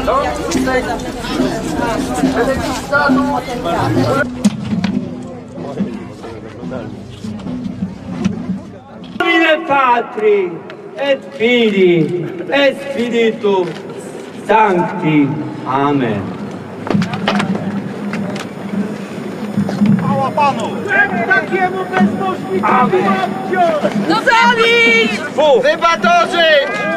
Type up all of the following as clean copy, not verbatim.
Domine Patri et Filii et Spiritus Sancti. Amen. Chwała Panu! Takiemu bezbożnikowi wziąć! No zabić! Wybatorzy!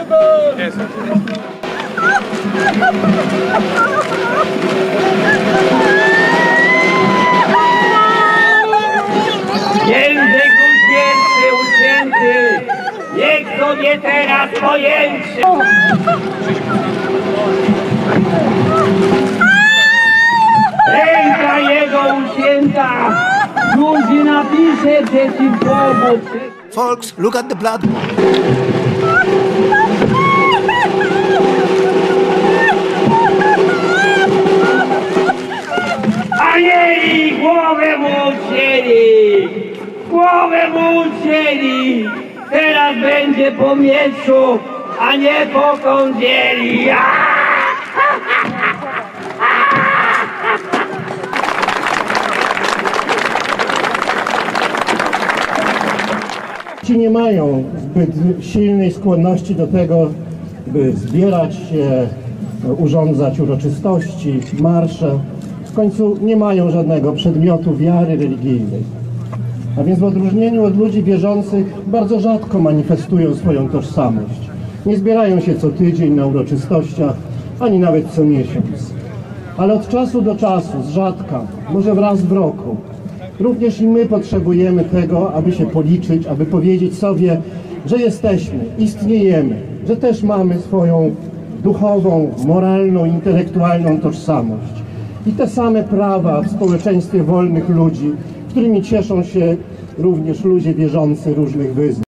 Język uświęty, ucięty, niech sobie teraz pojęcie! Ręka jego ucięta, ludzi napisze, gdzie ci pomóc. Folks, look at the blood. Anieli, głowę mu ucięli! Głowę mu ucięli! Teraz będzie po mieczu, a nie po kądzieli! Ci nie mają zbyt silnej skłonności do tego, by zbierać się, urządzać uroczystości, marsze. W końcu nie mają żadnego przedmiotu wiary religijnej. A więc w odróżnieniu od ludzi wierzących bardzo rzadko manifestują swoją tożsamość. Nie zbierają się co tydzień na uroczystościach, ani nawet co miesiąc. Ale od czasu do czasu, z rzadka, może raz w roku, również i my potrzebujemy tego, aby się policzyć, aby powiedzieć sobie, że jesteśmy, istniejemy, że też mamy swoją duchową, moralną, intelektualną tożsamość. I te same prawa w społeczeństwie wolnych ludzi, którymi cieszą się również ludzie wierzący różnych wyznań.